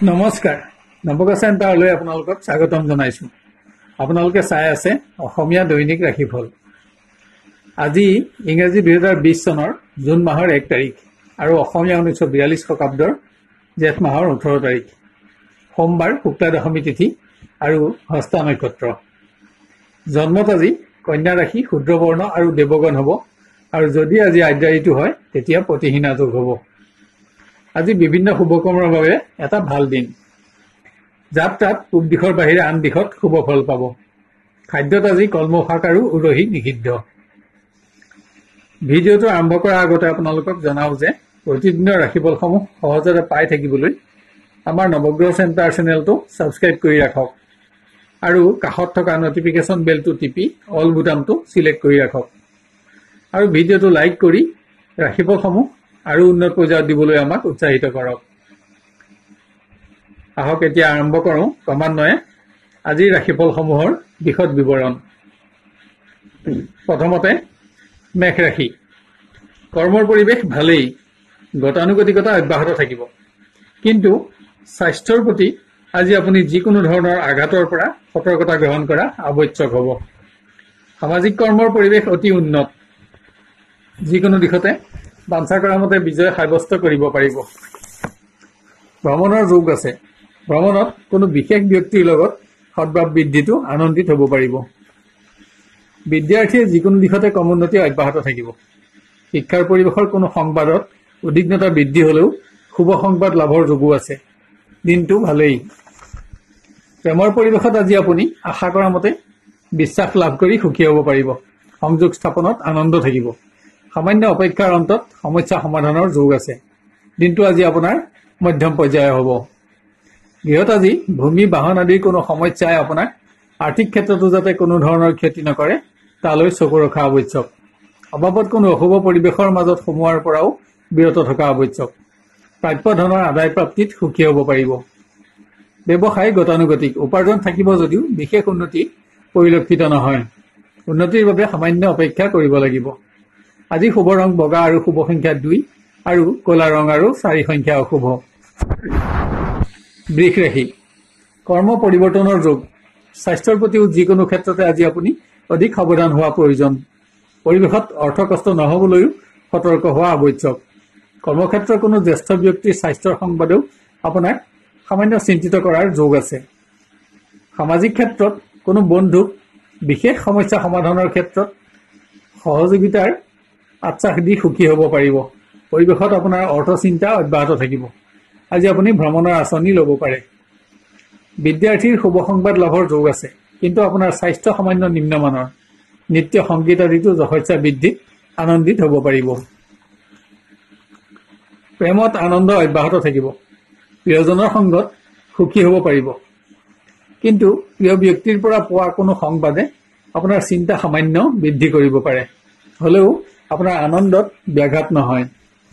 নমস্কাৰ নৱকা চেণ্টাৰলৈ আপোনালোকক স্বাগতম জনাইছো। আপোনালোকে চাই আছে অসমীয়া দৈনিক ৰাশিফল। আজি ইংৰাজী 2020 চনৰ জুন মাহৰ 1 তাৰিখ আৰু অসমীয়া 1942 শকাব্দৰ জেঠ মাহৰ 18 তাৰিখ সোমবাৰ শুক্লা দশমী তিথি আৰু হস্তা নক্ষত্ৰ। জন্মত আজি কন্যা ৰাশি শুদ্ৰবৰ্ণ আৰু দেৱগণ হ'ব আৰু যদি আজি আদ্যায়িটো হয় তেতিয়া প্ৰতিহীনা যোগ হ'ব। আজি বিভিন্ন শুভকৰ্মৰ বাবে এটা ভাল দিন। যাত্ৰাত পূব দিশৰ বাহিৰে আন দিশত শুভ ফল পাব। খাদ্যত আজি কলমৌ শাক আৰু উৰহি নিষিদ্ধ। ভিডিঅ'টো আৰম্ভ কৰাৰ আগতে আপোনালোকক জনাও যে প্ৰতিদিনৰ ৰাশিফলসমূহ সহজতে পাই থাকিবলৈ আমাৰ নৱগ্ৰহ চেণ্টাৰ চেনেলটো ছাবস্ক্ৰাইব কৰি ৰাখক আৰু কাষত থকা নটিফিকেশ্যন বেলটো টিপি অল বুটামটো সিলেক্ট কৰি ৰাখক আৰু ভিডিঅ'টো লাইক কৰি ৰাশিফলসমূহ আৰু উন্নত পৰ্যায়ত দিবলৈ আমাক উৎসাহিত কৰক। আহক এতিয়া আৰম্ভ কৰোঁ ক্ৰমান্বয়ে আজিৰ ৰাশিফলসমূহৰ বিশদ বিৱৰণ। প্ৰথমতে মেষ ৰাশি। কৰ্মৰ পৰিৱেশ ভালেই, গতানুগতিকতা অব্যাহত থাকিব, কিন্তু স্বাস্থ্যৰ প্ৰতি আজি আপুনি যিকোনো ধৰণৰ আঘাতৰ পৰা সতৰ্কতা গ্ৰহণ কৰা আৱশ্যক হ'ব। সামাজিক কৰ্মৰ পৰিৱেশ অতি উন্নত, যিকোনো দিশতে বাঞ্ছা কৰা মতে বিজয় সাব্যস্ত কৰিব পাৰিব। ভ্ৰমণৰ যোগ আছে। ভ্ৰমণত কোনো বিশেষ ব্যক্তিৰ লগত সদ্ভাৱ বৃদ্ধিটো আনন্দিত হ'ব পাৰিব। বিদ্যাৰ্থীয়ে যিকোনো দিশতে ক্ৰমোন্নতি অব্যাহত থাকিব। শিক্ষাৰ পৰিৱেশৰ কোনো সংবাদত উদ্বিগ্নতা বৃদ্ধি হ'লেও শুভ সংবাদ লাভৰ যোগো আছে। দিনটো ভালেই। প্ৰেমৰ পৰিৱেশত আজি আপুনি আশা কৰা মতে বিশ্বাস লাভ কৰি সুখী হ'ব পাৰিব। সংযোগ স্থাপনত আনন্দ থাকিব। সামান্য অপেক্ষাৰ অন্তত সমস্যা সমাধানৰ যোগ আছে। দিনটো আজি আপোনাৰ মধ্যম পৰ্যায়ৰ হ'ব। গৃহত আজি ভূমি বাহন আদিৰ কোনো সমস্যাই আপোনাক আৰ্থিক ক্ষেত্ৰতো যাতে কোনো ধৰণৰ ক্ষতি নকৰে তালৈ চকু ৰখা আৱশ্যক। অভাৱত কোনো অশুভ পৰিৱেশৰ মাজত সোমোৱাৰ পৰাও বিৰত থকা আৱশ্যক। প্ৰাপ্য ধনৰ আদায় প্ৰাপ্তিত সুখী হ'ব পাৰিব। ব্যৱসায় গতানুগতিক। উপাৰ্জন থাকিব যদিও বিশেষ উন্নতি পৰিলক্ষিত নহয়। উন্নতিৰ বাবে সামান্য অপেক্ষা কৰিব লাগিব। আজি শুভ ৰং বগা আৰু শুভ সংখ্যা 2 আৰু ক'লা ৰং আৰু 4 সংখ্যা অশুভ। বৃষ ৰাশি। কৰ্ম পৰিৱৰ্তনৰ যোগ। স্বাস্থ্যৰ প্ৰতিও যিকোনো ক্ষেত্ৰতে আজি আপুনি অধিক সাৱধান হোৱা প্ৰয়োজন। পৰিৱেশত অৰ্থ কষ্ট নহ'বলৈও সতৰ্ক হোৱা আৱশ্যক। কৰ্মক্ষেত্ৰৰ কোনো জ্যেষ্ঠ ব্যক্তিৰ স্বাস্থ্যৰ সংবাদেও আপোনাক সামান্য চিন্তিত কৰাৰ যোগ আছে। সামাজিক ক্ষেত্ৰত কোনো বন্ধুক বিশেষ সমস্যা সমাধানৰ ক্ষেত্ৰত সহযোগিতাৰ আশ্বাস দি সুখী হ'ব পাৰিব। পৰিৱেশত আপোনাৰ অৰ্থ চিন্তা অব্যাহত থাকিব। আজি আপুনি ভ্ৰমণৰ আঁচনি ল'ব পাৰে। বিদ্যাৰ্থীৰ শুভ সংবাদ লাভৰ যোগ আছে, কিন্তু আপোনাৰ স্বাস্থ্য সামান্য নিম্নমানৰ। নৃত্য সংগীত আদিতো যশস্যা বৃদ্ধিত আনন্দিত হ'ব পাৰিব। প্ৰেমত আনন্দ অব্যাহত থাকিব। প্ৰিয়জনৰ সংগত সুখী হ'ব পাৰিব, কিন্তু প্ৰিয় ব্যক্তিৰ পৰা পোৱা কোনো সংবাদে আপোনাৰ চিন্তা সামান্য বৃদ্ধি কৰিব পাৰে। হ'লেও আপোনাৰ আনন্দত ব্যাঘাত নহয়।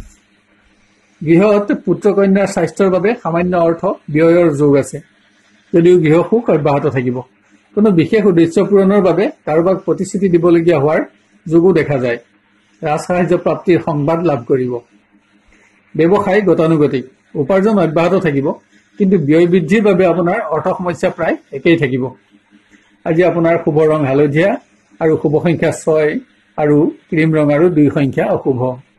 গৃহত পুত্ৰ কন্যাৰ স্বাস্থ্যৰ বাবে সামান্য অৰ্থ ব্যয়ৰ যোগ আছে, যদিও গৃহ সুখ অব্যাহত থাকিব। কোনো বিশেষ উদ্দেশ্য পূৰণৰ বাবে কাৰোবাক প্ৰতিশ্ৰুতি দিবলগীয়া হোৱাৰ যোগো দেখা যায়। ৰাজসাহায্য প্ৰাপ্তিৰ সংবাদ লাভ কৰিব। ব্যৱসায় গতানুগতিক। উপাৰ্জন অব্যাহত থাকিব, কিন্তু ব্যয় বৃদ্ধিৰ বাবে আপোনাৰ অৰ্থ সমস্যা প্ৰায় একেই থাকিব। আজি আপোনাৰ শুভ ৰং হালধীয়া আৰু শুভ সংখ্যা 6 আৰু ক্ৰীম ৰং আৰু 2 সংখ্যা অশুভ।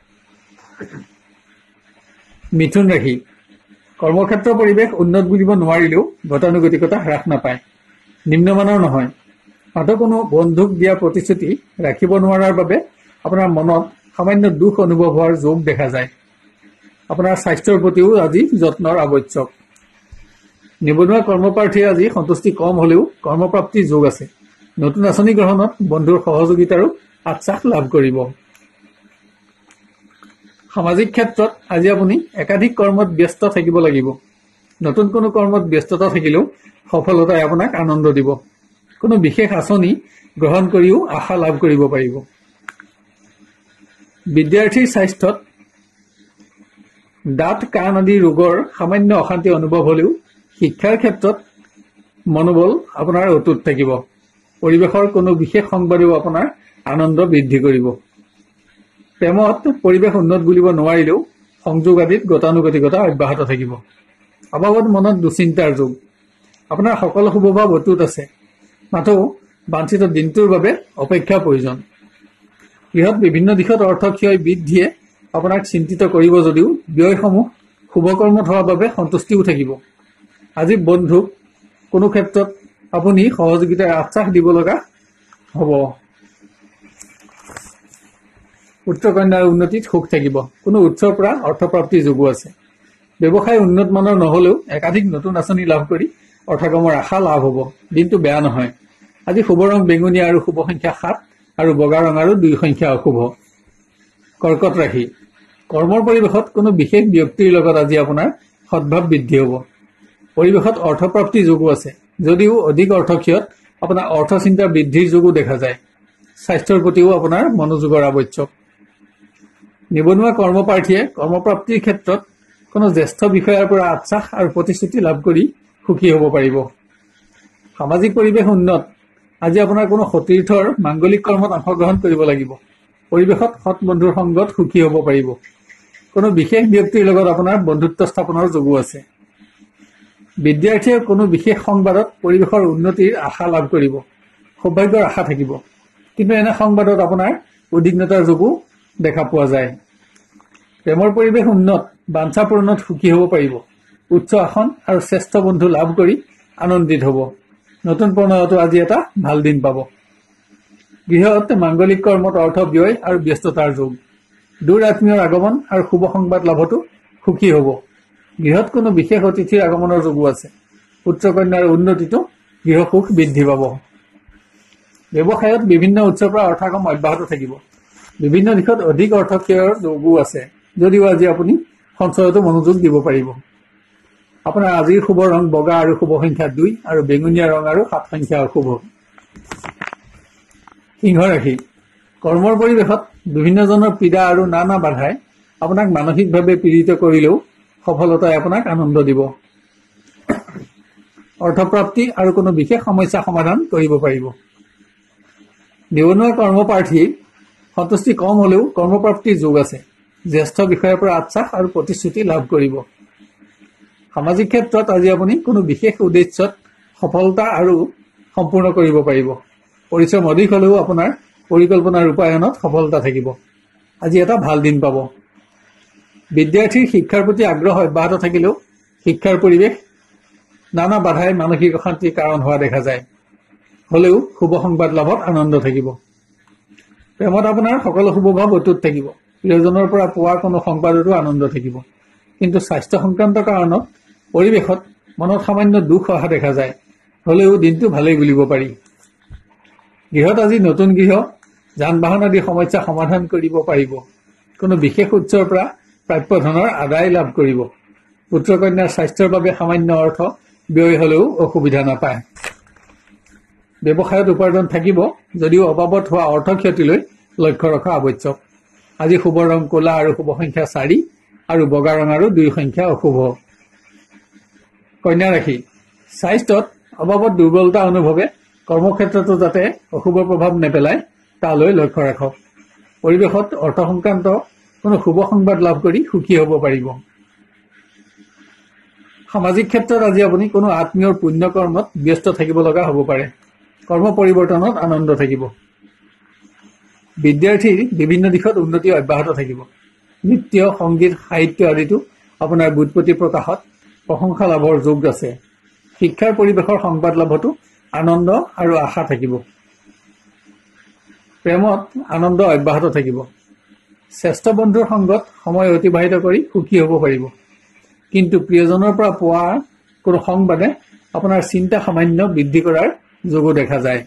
মিথুন ৰাশি। কৰ্মক্ষেত্ৰৰ পৰিৱেশ উন্নত বুলিব নোৱাৰিলেও গতানুগতিকতা হ্ৰাস নাপায়। নিম্নমানৰ নহয়। মাত্ৰ কোনো বন্ধুক দিয়া প্ৰতিশ্ৰুতি ৰাখিব নোৱাৰাৰ বাবে আপোনাৰ মনত সামান্য দুখ অনুভৱ হোৱাৰ যোগ দেখা যায়। আপোনাৰ স্বাস্থ্যৰ প্ৰতিও আজি যত্নৰ আৱশ্যক। নিবনুৱা কৰ্মপ্ৰাৰ্থীৰ আজি সন্তুষ্টি কম হ'লেও কৰ্মপ্ৰাপ্তিৰ যোগ আছে। নতুন আঁচনি গ্ৰহণত বন্ধুৰ সহযোগিতাৰো আশ্বাস লাভ কৰিব। সামাজিক ক্ষেত্ৰত আজি আপুনি একাধিক কৰ্মত ব্যস্ত থাকিব লাগিব। নতুন কোনো কৰ্মত ব্যস্ততা থাকিলেও সফলতাই আপোনাক আনন্দ দিব। কোনো বিশেষ আঁচনি গ্ৰহণ কৰিও আশা লাভ কৰিব পাৰিব। বিদ্যাৰ্থীৰ স্বাস্থ্যত দাঁত কাণ আদি ৰোগৰ সামান্য অশান্তি অনুভৱ হ'লেও শিক্ষাৰ ক্ষেত্ৰত মনোবল আপোনাৰ অটুট থাকিব। পৰিৱেশৰ কোনো বিশেষ সংবাদেও আপোনাৰ আনন্দ বৃদ্ধি কৰিব। প্ৰেমত পৰিৱেশ উন্নত বুলিব নোৱাৰিলেও সংযোগ আদিত গতানুগতিকতা অব্যাহত থাকিব। অভাৱত মনত দুশ্চিন্তাৰ যুগ। আপোনাৰ সকলো শুভভাৱ অটুট আছে, মাথো বাঞ্ছিত দিনটোৰ বাবে অপেক্ষা প্ৰয়োজন। গৃহত বিভিন্ন দিশত অৰ্থক্ষয় বৃদ্ধিয়ে আপোনাক চিন্তিত কৰিব যদিও ব্যয়সমূহ শুভকৰ্মত হোৱাৰ বাবে সন্তুষ্টিও থাকিব। আজি বন্ধুক কোনো ক্ষেত্ৰত আপুনি সহযোগিতাৰ আশ্বাস দিব লগা হ'ব। পুত্ৰ কন্যাৰ উন্নতিত সুখ থাকিব। কোনো উৎসৰ পৰা অৰ্থপ্ৰাপ্তিৰ যোগো আছে। ব্যৱসায় উন্নত মানৰ নহলেও একাধিক নতুন আঁচনি লাভ কৰি অৰ্থকামৰ আশা লাভ হ'ব। দিনটো বেয়া নহয়। আজি শুভ ৰং বেঙুনীয়া আৰু শুভ সংখ্যা 7 আৰু বগা ৰং আৰু 2 সংখ্যা অশুভ। কৰ্কট ৰাশি। কৰ্মৰ পৰিৱেশত কোনো বিশেষ ব্যক্তিৰ লগত আজি আপোনাৰ সদ্ভাৱ বৃদ্ধি হ'ব। পৰিৱেশত অৰ্থপ্ৰাপ্তিৰ যোগো আছে, যদিও অধিক অৰ্থক্ষয়ত আপোনাৰ অৰ্থচিন্তা বৃদ্ধিৰ যোগো দেখা যায়। স্বাস্থ্যৰ প্ৰতিও আপোনাৰ মনোযোগৰ আৱশ্যক। নিবনুৱা কৰ্মপ্ৰাৰ্থীয়ে কৰ্মপ্ৰাপ্তিৰ ক্ষেত্ৰত কোনো জ্যেষ্ঠ বিষয়াৰ পৰা আশ্বাস আৰু প্ৰতিশ্ৰুতি লাভ কৰি সুখী হ'ব পাৰিব। সামাজিক পৰিৱেশ উন্নত। আজি আপোনাৰ কোনো সতীৰ্থৰ মাংগলিক কৰ্মত অংশগ্ৰহণ কৰিব লাগিব। পৰিৱেশত সৎ বন্ধুৰ সংগত সুখী হ'ব পাৰিব। কোনো বিশেষ ব্যক্তিৰ লগত আপোনাৰ বন্ধুত্ব স্থাপনৰ যোগো আছে। বিদ্যাৰ্থীয়ে কোনো বিশেষ সংবাদত পৰিৱেশৰ উন্নতিৰ আশা লাভ কৰিব। সৌভাগ্যৰ আশা থাকিব, কিন্তু এনে সংবাদত আপোনাৰ উদ্বিগ্নতাৰ যোগো দেখা পোৱা যায়। প্ৰেমৰ পৰিৱেশ উন্নত। বাঞ্ছা পূৰণত সুখী হ'ব পাৰিব। উচ্চ আসন আৰু শ্ৰেষ্ঠ বন্ধু লাভ কৰি আনন্দিত হ'ব। নতুন প্ৰণয়তো আজি এটা ভাল দিন পাব। গৃহত মাংগলিক কৰ্মত অৰ্থ ব্যয় আৰু ব্যস্ততাৰ যোগ। দূৰ আত্মীয়ৰ আগমন আৰু শুভ সংবাদ লাভতো সুখী হ'ব। গৃহত কোনো বিশেষ অতিথিৰ আগমনৰ যোগো আছে। পুত্ৰ কন্যাৰ উন্নতিতো গৃহ সুখ বৃদ্ধি পাব। ব্যৱসায়ত বিভিন্ন উৎসৰ পৰা অৰ্থকাম অব্যাহত থাকিব। বিভিন্ন দিশত অধিক অৰ্থক্ষয়ৰ যোগো আছে, যদিও আজি আপুনি সঞ্চয়তো মনোযোগ দিব পাৰিব। আপোনাৰ আজিৰ শুভ ৰং বগা আৰু শুভ সংখ্যা 2 আৰু বেঙুনীয়া ৰং আৰু 7 সংখ্যা অশুভ। সিংহ ৰাশি। কৰ্মৰ পৰিৱেশত বিভিন্নজনৰ পীড়া আৰু নানা বাধাই আপোনাক মানসিকভাৱে পীড়িত কৰিলেও সফলতাই আপোনাক আনন্দ দিব। অৰ্থপ্ৰাপ্তি আৰু কোনো বিশেষ সমস্যা সমাধান কৰিব পাৰিব। নিবনুৱা কৰ্মপ্ৰাৰ্থীৰ সন্তুষ্টি কম হলেও কৰ্মপ্ৰাপ্তিৰ যোগ আছে। জ্যেষ্ঠ বিষয়াৰ পৰা আশ্বাস আৰু প্ৰতিশ্ৰুতি লাভ কৰিব। সামাজিক ক্ষেত্ৰত আজি আপুনি কোনো বিশেষ উদ্দেশ্যত সফলতা আৰু সম্পূৰ্ণ কৰিব পাৰিব। পৰিশ্ৰম অধিক হলেও আপোনাৰ পৰিকল্পনা ৰূপায়ণত সফলতা থাকিব। আজি এটা ভাল দিন পাব। বিদ্যাৰ্থীৰ শিক্ষাৰ প্ৰতি আগ্ৰহ অব্যাহত থাকিলেও শিক্ষাৰ পৰিৱেশ নানা বাধাই মানসিক অশান্তিৰ কাৰণ হোৱা দেখা যায়। হলেও শুভ সংবাদ লাভত আনন্দ থাকিব। প্ৰেমত আপোনাৰ সকলো শুভভাৱ অটুট থাকিব। প্ৰিয়জনৰ পৰা পোৱা কোনো সংবাদতো আনন্দ থাকিব, কিন্তু স্বাস্থ্য সংক্ৰান্ত কাৰণত পৰিৱেশত মনত সামান্য দুখ অহা দেখা যায়। হলেও দিনটো ভালেই বুলিব পাৰি। গৃহত আজি নতুন গৃহ, যান বাহন আদি সমস্যা সমাধান কৰিব পাৰিব। কোনো বিশেষ উৎসৰ পৰা প্ৰাপ্য ধনৰ আদায় লাভ কৰিব। পুত্ৰ কন্যাৰ স্বাস্থ্যৰ বাবে সামান্য অৰ্থ ব্যয় হলেও অসুবিধা নাপায়। ব্যৱসায়ত উপাৰ্জন থাকিব, যদিও অভাৱত হোৱা অৰ্থ ক্ষতিলৈ লক্ষ্য ৰখা আৱশ্যক। আজি শুভ ৰং ক'লা আৰু শুভ সংখ্যা 4 আৰু বগা ৰং আৰু 2 সংখ্যা অশুভ। কন্যা ৰাশি। স্বাস্থ্যত অভাৱত দুৰ্বলতা অনুভৱে কৰ্মক্ষেত্ৰতো যাতে অশুভ প্ৰভাৱ নেপেলায় তালৈ লক্ষ্য ৰাখক। পৰিৱেশত অৰ্থ সংক্ৰান্ত কোনো শুভ সংবাদ লাভ কৰি সুখী হ'ব পাৰিব। সামাজিক ক্ষেত্ৰত আজি আপুনি কোনো আত্মীয়ৰ পুণ্য কৰ্মত ব্যস্ত থাকিব লগা হ'ব পাৰে। কৰ্ম পৰিৱৰ্তনত আনন্দ থাকিব। বিদ্যাৰ্থীৰ বিভিন্ন দিশত উন্নতি অব্যাহত থাকিব। নৃত্য, সংগীত, সাহিত্য আদিতো আপোনাৰ বুৎপত্তি প্ৰকাশত প্ৰশংসা লাভৰ যোগ আছে। শিক্ষাৰ পৰিৱেশৰ সংবাদ লাভতো আনন্দ আৰু আশা থাকিব। প্ৰেমত আনন্দ অব্যাহত থাকিব। শ্ৰেষ্ঠ বন্ধুৰ সংগত সময় অতিবাহিত কৰি সুখী হ'ব পাৰিব, কিন্তু প্ৰিয়জনৰ পৰা পোৱা কোনো সংবাদে আপোনাৰ চিন্তা সামান্য বৃদ্ধি কৰাৰ যোগো দেখা যায়।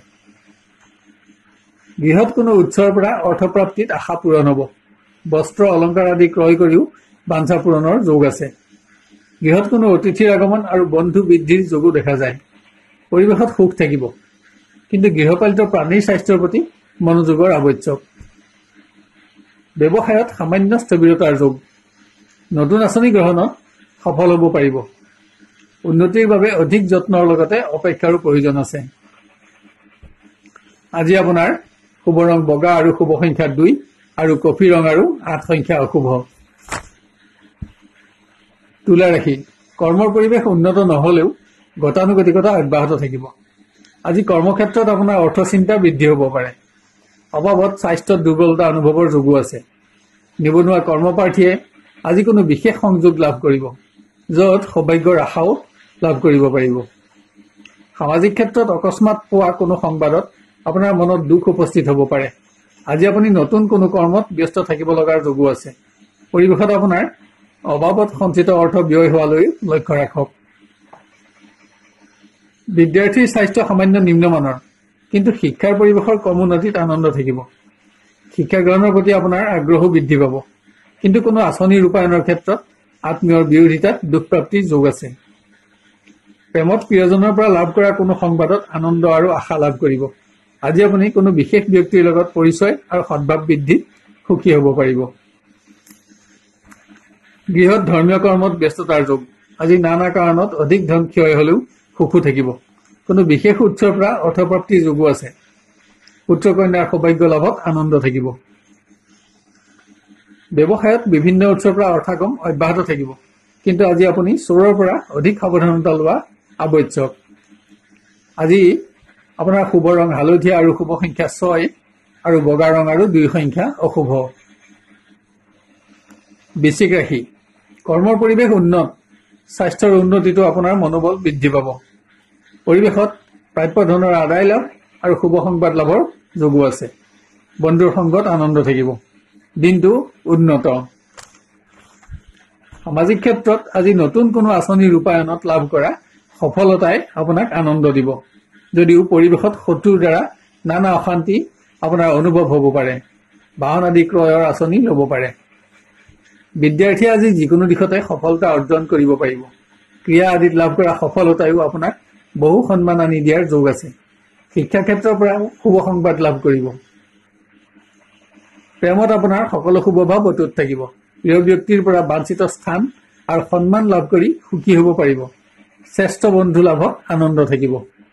গৃহত কোনো উৎসৰ পৰা অৰ্থপ্ৰাপ্তিত আশা পূৰণ হ'ব। বস্ত্ৰ অলংকাৰ আদি ক্ৰয় কৰিও বাঞ্ছা পূৰণৰ যোগ আছে। গৃহত কোনো অতিথিৰ আগমন আৰু বন্ধু বৃদ্ধিৰ যোগো দেখা যায়। পৰিৱেশত সুখ থাকিব, কিন্তু গৃহপালিত প্ৰাণীৰ স্বাস্থ্যৰ প্ৰতি মনোযোগৰ আৱশ্যক। ব্যৱসায়ত সামান্য স্থবিৰতাৰ যোগ। নতুন আঁচনি গ্ৰহণত সফল হ'ব পাৰিব। উন্নতিৰ বাবে অধিক যত্নৰ লগতে অপেক্ষাৰো প্ৰয়োজন আছে। আজি আপোনাৰ শুভ ৰং বগা আৰু শুভ সংখ্যা 2 আৰু কফি ৰং আৰু 8 সংখ্যা অশুভ। তুলা ৰাশি। কৰ্মৰ পৰিৱেশ উন্নত নহলেও গতানুগতিকতা অব্যাহত থাকিব। আজি কৰ্মক্ষেত্ৰত আপোনাৰ অৰ্থচিন্তা বৃদ্ধি হ'ব পাৰে। অভাৱত স্বাস্থ্যত দুৰ্বলতা অনুভৱৰ যোগো আছে। নিবনুৱা কৰ্মপ্ৰাৰ্থীয়ে আজি কোনো বিশেষ সংযোগ লাভ কৰিব, য'ত সৌভাগ্যৰ আশাও লাভ কৰিব পাৰিব। সামাজিক ক্ষেত্ৰত অকস্মাত পোৱা কোনো সংবাদত আপোনাৰ মনত দুখ উপস্থিত হ'ব পাৰে। আজি আপুনি নতুন কোনো কৰ্মত ব্যস্ত থাকিব লগাৰ যোগো আছে। পৰিৱেশত আপোনাৰ অভাৱত সঞ্চিত অৰ্থ ব্যয় হোৱালৈ লক্ষ্য ৰাখক। বিদ্যাৰ্থীৰ স্বাস্থ্য সামান্য নিম্নমানৰ, কিন্তু শিক্ষাৰ পৰিৱেশৰ ক্ৰমোন্নতিত আনন্দ থাকিব। শিক্ষা গ্ৰহণৰ প্ৰতি আপোনাৰ আগ্ৰহো বৃদ্ধি পাব, কিন্তু কোনো আঁচনি ৰূপায়ণৰ ক্ষেত্ৰত আত্মীয়ৰ বিৰোধিতাত দুষ্প্ৰাপ্তিৰ যোগ আছে। প্ৰেমত প্ৰিয়জনৰ পৰা লাভ কৰা কোনো সংবাদত আনন্দ আৰু আশা লাভ কৰিব। আজি আপুনি কোনো বিশেষ ব্যক্তিৰ লগত পৰিচয় আৰু সদ্ভাৱ বৃদ্ধিত সুখী হ'ব পাৰিব। গৃহত ধৰ্মীয় কৰ্মত ব্যস্ততাৰ যোগ। আজি নানা কাৰণত অধিক ধন ক্ষয় হলেও সুখো থাকিব। কোনো বিশেষ উৎসৰ পৰা অৰ্থপ্ৰাপ্তিৰ যোগো আছে। পুত্ৰ কন্যাৰ সৌভাগ্য লাভত আনন্দ থাকিব। ব্যৱসায়ত বিভিন্ন উৎসৰ পৰা অৰ্থাগম অব্যাহত থাকিব, কিন্তু আজি আপুনি চোৰৰ পৰা অধিক সাৱধানতা লোৱা আৱশ্যক। আজি আপোনাৰ শুভ ৰং হালধীয়া আৰু শুভ সংখ্যা 6 আৰু বগা ৰং আৰু 2 সংখ্যা অশুভ। বৃশ্চিক ৰাশি। কৰ্মৰ পৰিৱেশ উন্নত, স্বাস্থ্যৰ উন্নতিটো আপোনাৰ মনোবল বৃদ্ধি পাব। পৰিৱেশত প্ৰাপ্য ধনৰ আদায় লাভ আৰু শুভ সংবাদ লাভৰ যোগো আছে। বন্ধুৰ সংগত আনন্দ থাকিব। দিনটো উন্নত। সামাজিক ক্ষেত্ৰত আজি নতুন কোনো আঁচনি ৰূপায়ণত লাভ কৰা সফলতাই আপোনাক আনন্দ দিব, যদিও পৰিৱেশত শত্ৰুৰ দ্বাৰা নানা অশান্তি আপোনাৰ অনুভৱ হ'ব পাৰে। বাহন আদি ক্ৰয়ৰ আঁচনি ল'ব পাৰে। বিদ্যাৰ্থীয়ে আজি যিকোনো দিশতে সফলতা অৰ্জন কৰিব পাৰিব। ক্ৰীড়া আদিত লাভ কৰা সফলতায়ো আপোনাক বহু সন্মান আনি দিয়াৰ যোগ আছে। শিক্ষা ক্ষেত্ৰৰ পৰাও শুভ সংবাদ লাভ কৰিব। প্ৰেমত আপোনাৰ সকলো শুভভাৱ অটুট থাকিব। প্ৰিয় ব্যক্তিৰ পৰা বাঞ্ছিত স্থান আৰু সন্মান লাভ কৰি সুখী হ'ব পাৰিব। শ্ৰেষ্ঠ বন্ধু লাভত আনন্দ থাকিব।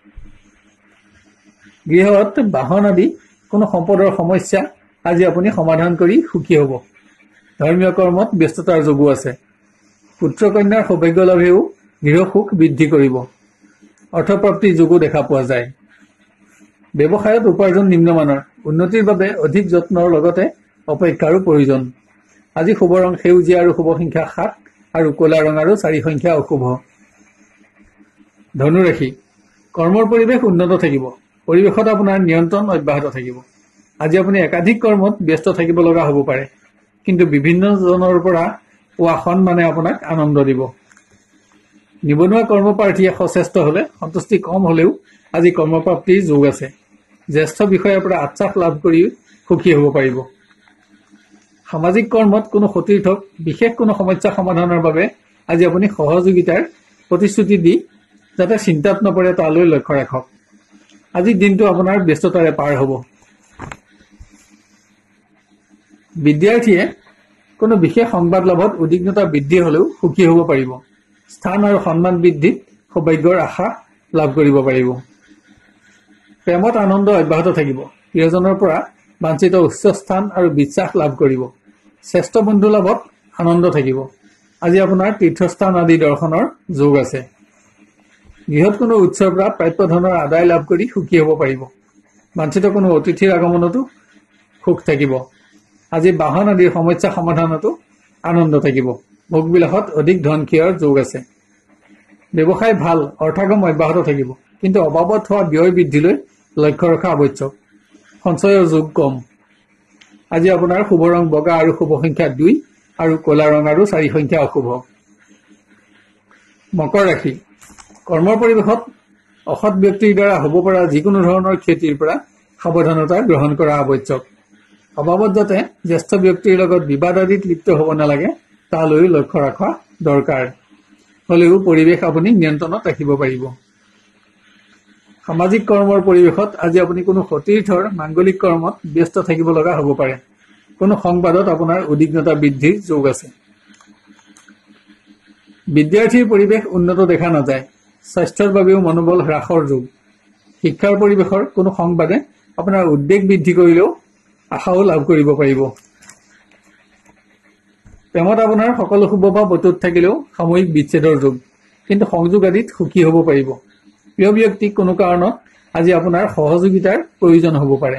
গৃহত বাহন আদি কোনো সম্পদৰ সমস্যা আজি আপুনি সমাধান কৰি সুখী হ'ব। ধৰ্মীয় কৰ্মত ব্যস্ততাৰ যোগো আছে। পুত্ৰ কন্যাৰ সৌভাগ্য লাভেও গৃহ সুখ বৃদ্ধি কৰিব। অৰ্থপ্ৰাপ্তিৰ যোগো দেখা পোৱা যায়। ব্যৱসায়ত উপাৰ্জন নিম্নমানৰ, উন্নতিৰ বাবে অধিক যত্নৰ লগতে অপেক্ষাৰো প্ৰয়োজন। আজি শুভ ৰং সেউজীয়া আৰু শুভ সংখ্যা 7 আৰু ক'লা ৰং আৰু 4 সংখ্যা অশুভ। ধনুৰাশি। কৰ্মৰ পৰিৱেশ উন্নত থাকিব। পৰিৱেশত আপোনাৰ নিয়ন্ত্ৰণ অব্যাহত থাকিব। আজি আপুনি একাধিক কৰ্মত ব্যস্ত থাকিব লগা হ'ব পাৰে, কিন্তু বিভিন্ন জনৰ পৰা পোৱা সন্মানে আপোনাক আনন্দ দিব। নিবনুৱা কৰ্মপ্ৰাৰ্থীয়ে সচেষ্ট হলে সন্তুষ্টি কম হলেও আজি কৰ্মপ্ৰাপ্তিৰ যোগ আছে। জ্যেষ্ঠ বিষয়াৰ পৰা আশ্বাস লাভ কৰি সুখী হ'ব পাৰিব। সামাজিক কৰ্মত কোনো সতীৰ্থক বিশেষ কোনো সমস্যা সমাধানৰ বাবে আজি আপুনি সহযোগিতাৰ প্ৰতিশ্ৰুতি দি যাতে চিন্তাত নপৰে তালৈ লক্ষ্য ৰাখক। আজি দিনটো আপোনাৰ ব্যস্ততাৰে পাৰ হ'ব। বিদ্যাৰ্থীয়ে কোনো বিশেষ সংবাদ লাভত উদ্বিগ্নতা বৃদ্ধি হলেও সুখী হ'ব পাৰিব। স্থান আৰু সন্মান বৃদ্ধিত সৌভাগ্যৰ আশা লাভ কৰিব পাৰিব। প্ৰেমত আনন্দ অব্যাহত থাকিব। প্ৰিয়জনৰ পৰা বাঞ্ছিত উচ্চ স্থান আৰু বিশ্বাস লাভ কৰিব। শ্ৰেষ্ঠ বন্ধু লাভত আনন্দ থাকিব। আজি আপোনাৰ তীৰ্থস্থান আদি দৰ্শনৰ যোগ আছে। গৃহত কোনো উৎসৰ পৰা প্ৰাপ্য ধনৰ আদায় লাভ কৰি সুখী হ'ব পাৰিব। বাঞ্ছিত কোনো অতিথিৰ আগমনতো সুখ থাকিব। আজি বাহন আদিৰ সমস্যা সমাধানতো আনন্দ থাকিব। ভোগবিলাসত অধিক ধন ক্ষয়ৰ যোগ আছে। ব্যৱসায় ভাল, অৰ্থাগম অব্যাহত থাকিব, কিন্তু অভাৱত হোৱা ব্যয় বৃদ্ধিলৈ লক্ষ্য ৰখা আৱশ্যক। সঞ্চয়ৰ যোগ কম। আজি আপোনাৰ শুভ ৰং বগা আৰু শুভ সংখ্যা 2 আৰু ক'লা ৰং আৰু 4 সংখ্যা অশুভ। মকৰ ৰাশি। কৰ্মৰ পৰিৱেশত অসৎ ব্যক্তিৰ দ্বাৰা হ'ব পৰা যিকোনো ধৰণৰ ক্ষতিৰ পৰা সাৱধানতা গ্ৰহণ কৰা আৱশ্যক। অভাৱত যাতে জ্যেষ্ঠ ব্যক্তিৰ লগত বিবাদ আদিত লিপ্ত হ'ব নালাগে তালৈ লক্ষ্য ৰখা দৰকাৰ। হলেও পৰিৱেশ আপুনি নিয়ন্ত্ৰণত ৰাখিব পাৰিব। সামাজিক কৰ্মৰ পৰিৱেশত আজি আপুনি কোনো সতীৰ্থৰ মাংগলিক কৰ্মত ব্যস্ত থাকিব লগা হ'ব পাৰে। কোনো সংবাদত আপোনাৰ উদ্বিগ্নতা বৃদ্ধিৰ যোগ আছে। বিদ্যাৰ্থীৰ পৰিৱেশ উন্নত দেখা নাযায়। স্বাস্থ্যৰ বাবেও মনোবল হ্ৰাসৰ যোগ। শিক্ষাৰ পৰিৱেশৰ কোনো সংবাদে আপোনাৰ উদ্বেগ বৃদ্ধি কৰিলেও আশাও লাভ কৰিব পাৰিব। প্ৰেমত আপোনাৰ সকলো শুভভাৱ অটুট থাকিলেও সাময়িক বিচ্ছেদৰ যোগ। কিন্তু সংযোগ আদিত সুখী হ'ব পাৰিব। প্ৰিয় ব্যক্তিক কোনো কাৰণত আজি আপোনাৰ সহযোগিতাৰ প্ৰয়োজন হ'ব পাৰে।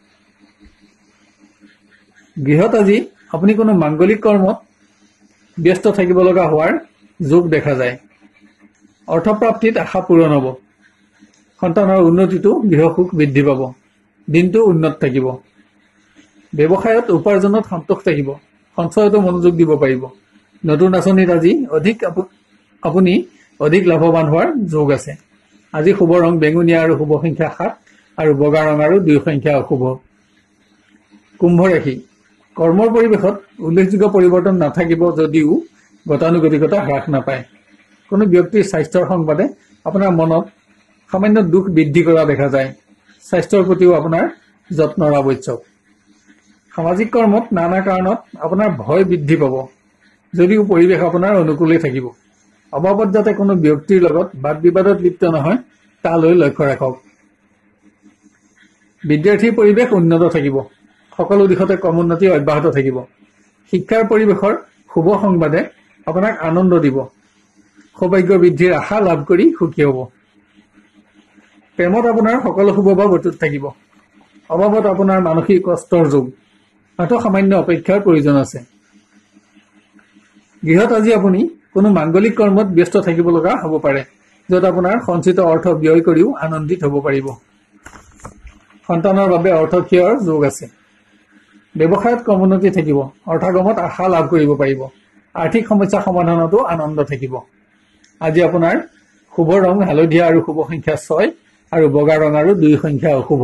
গৃহত আজি আপুনি কোনো মাংগলিক কৰ্মত ব্যস্ত থাকিব লগা হোৱাৰ যোগ দেখা যায়। অৰ্থপ্ৰাপ্তিত আশা পূৰণ হ'ব। সন্তানৰ উন্নতিটো গৃহসুখ বৃদ্ধি পাব। দিনটো উন্নত থাকিব। ব্যৱসায়ত উপাৰ্জনত সন্তোষ থাকিব। সঞ্চয়তো মনোযোগ দিব পাৰিব। নতুন আঁচনিত আজি আপুনি অধিক লাভৱান হোৱাৰ যোগ আছে। আজি শুভ ৰং বেঙুনীয়া আৰু শুভ সংখ্যা 7 আৰু বগা ৰং আৰু 2 সংখ্যা অশুভ। কুম্ভ ৰাশি। কৰ্মৰ পৰিৱেশত উল্লেখযোগ্য পৰিৱৰ্তন নাথাকিব যদিও গতানুগতিকতা হ্ৰাস নাপায়। কোনো ব্যক্তিৰ স্বাস্থ্যৰ সংবাদে আপোনাৰ মনত সামান্য দুখ বৃদ্ধি কৰা দেখা যায়। স্বাস্থ্যৰ প্ৰতিও আপোনাৰ যত্নৰ আৱশ্যক। সামাজিক কৰ্মত নানা কাৰণত আপোনাৰ ভয় বৃদ্ধি পাব যদিও পৰিৱেশ আপোনাৰ অনুকূলেই থাকিব। অবাবত যাতে কোনো ব্যক্তিৰ লগত বাদ বিবাদত লিপ্ত নহয় তালৈ লক্ষ্য ৰাখক। বিদ্যাৰ্থীৰ পৰিৱেশ উন্নত থাকিব। সকলো দিশতে ক্ৰমোন্নতি অব্যাহত থাকিব। শিক্ষাৰ পৰিৱেশৰ শুভ সংবাদে আপোনাক আনন্দ দিব। সৌভাগ্য বৃদ্ধিৰ আশা লাভ কৰি সুখী হ'ব। প্ৰেমত আপোনাৰ সকলো শুভ ভাৱ অটুট থাকিব। অবাবত আপোনাৰ মানসিক কষ্টৰ যোগ। মাত্ৰ সামান্য অপেক্ষাৰ প্ৰয়োজন আছে। গৃহত আজি আপুনি কোনো মাংগলিক কৰ্মত ব্যস্ত থাকিব লগা হ'ব পাৰে, য'ত আপোনাৰ সঞ্চিত অৰ্থ ব্যয় কৰিও আনন্দিত হ'ব পাৰিব। সন্তানৰ বাবে অৰ্থক্ষয়ৰ যোগ আছে। ব্যৱসায়ত ক্ৰমোন্নতি থাকিব। অৰ্থগমত আশা লাভ কৰিব পাৰিব। আৰ্থিক সমস্যা সমাধানতো আনন্দ থাকিব। আজি আপোনাৰ শুভ ৰং হালধীয়া আৰু শুভ সংখ্যা 6 আৰু বগা ৰং আৰু 2 সংখ্যা অশুভ।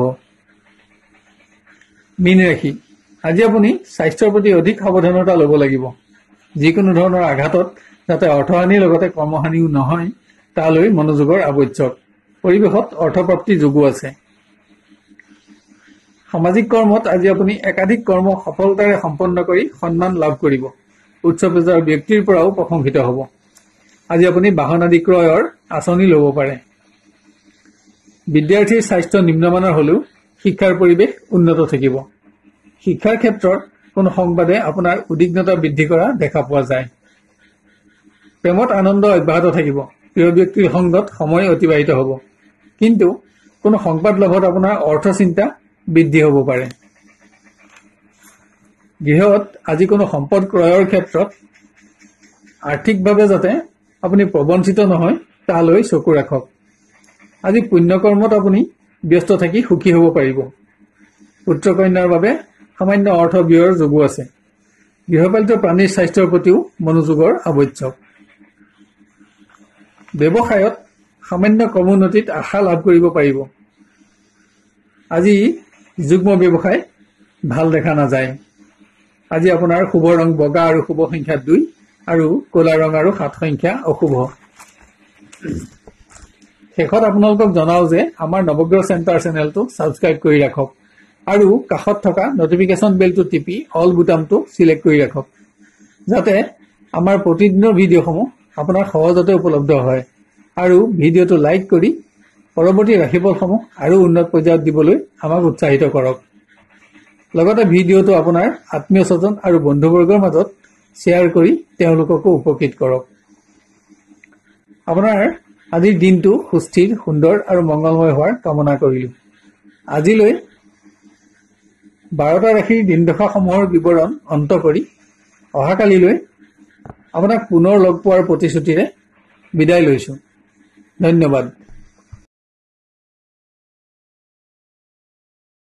মীন ৰাশি। আজি আপুনি স্বাস্থ্যৰ প্ৰতি অধিক সাৱধানতা ল'ব লাগিব। যিকোনো ধৰণৰ আঘাতত যাতে অৰ্থহানিৰ লগতে কৰ্মহানিও নহয় তালৈ মনোযোগৰ আৱশ্যক। পৰিৱেশত অৰ্থপ্ৰাপ্তি যোগো আছে। সামাজিক কৰ্মত আজি আপুনি একাধিক কৰ্ম সফলতাৰে সম্পন্ন কৰি সন্মান লাভ কৰিব। উচ্চ পৰ্যায়ৰ ব্যক্তিৰ পৰাও প্ৰশংসিত হ'ব। আজি আপুনি বাহন আদি ক্ৰয়ৰ আঁচনি ল'ব পাৰে। বিদ্যাৰ্থীৰ স্বাস্থ্য নিম্নমানৰ হ'লেও শিক্ষাৰ পৰিৱেশ উন্নত থাকিব। শিক্ষাৰ ক্ষেত্ৰত কোনো সংবাদে আপোনাৰ উদ্বিগ্নতা বৃদ্ধি কৰা দেখা পোৱা যায়। প্ৰেমত আনন্দ অব্যাহত থাকিব। প্ৰিয় ব্যক্তিৰ সংগত সময় অতিবাহিত হ'ব। কিন্তু কোনো সংবাদ লাভত আপোনাৰ অৰ্থ চিন্তা বৃদ্ধি হ'ব পাৰে। গৃহত আজি কোনো সম্পদ ক্ৰয়ৰ ক্ষেত্ৰত আৰ্থিকভাৱে যাতে আপুনি প্ৰবঞ্চিত নহয় তালৈ চকু ৰাখক। আজি পুণ্যকৰ্মত আপুনি ব্যস্ত থাকি সুখী হ'ব পাৰিব। পুত্ৰ কন্যাৰ বাবে সামান্য অৰ্থ ব্যয়ৰ যোগো আছে। গৃহপালিত প্ৰাণীৰ স্বাস্থ্যৰ প্ৰতিও মনোযোগৰ আৱশ্যক। ব্যৱসায়ত সামান্য ক্ৰমোন্নতিত আশা লাভ কৰিব পাৰিব। আজি যুগ্ম ব্যৱসায় ভাল দেখা নাযায়। আজি আপোনাৰ শুভ ৰং বগা আৰু শুভ সংখ্যা 2 আৰু ক'লা ৰং আৰু 7 সংখ্যা অশুভ। শেষত আপোনালোকক জনাও যে আমাৰ নৱগ্ৰহ চেণ্টাৰ চেনেলটো ছাবস্ক্ৰাইব কৰি ৰাখক আৰু কাষত থকা নটিফিকেশ্যন বেলটো টিপি অল বুটামটো চিলেক্ট কৰি ৰাখক, যাতে আমাৰ প্ৰতিদিনৰ ভিডিঅ'সমূহ আপোনাৰ সহজতে উপলব্ধ হয়। আৰু ভিডিঅ'টো লাইক কৰি পৰৱৰ্তী ৰাশিফলসমূহ আৰু উন্নত পৰ্যায়ত দিবলৈ আমাক উৎসাহিত কৰক। লগতে ভিডিঅ'টো আপোনাৰ আত্মীয় স্বজন আৰু বন্ধুবৰ্গৰ মাজত শ্বেয়াৰ কৰি তেওঁলোককো উপকৃত কৰক। আপোনাৰ আজিৰ দিনটো সুস্থিৰ, সুন্দৰ আৰু মংগলময় হোৱাৰ কামনা কৰিলোঁ। আজিলৈ 12টা ৰাশিৰ দিনদশাসমূহৰ বিৱৰণ অন্ত কৰি অহাকালিলৈ আপোনাক পুনৰ লগ পোৱাৰ প্ৰতিশ্ৰুতিৰে বিদায় লৈছোঁ। ধন্যবাদ।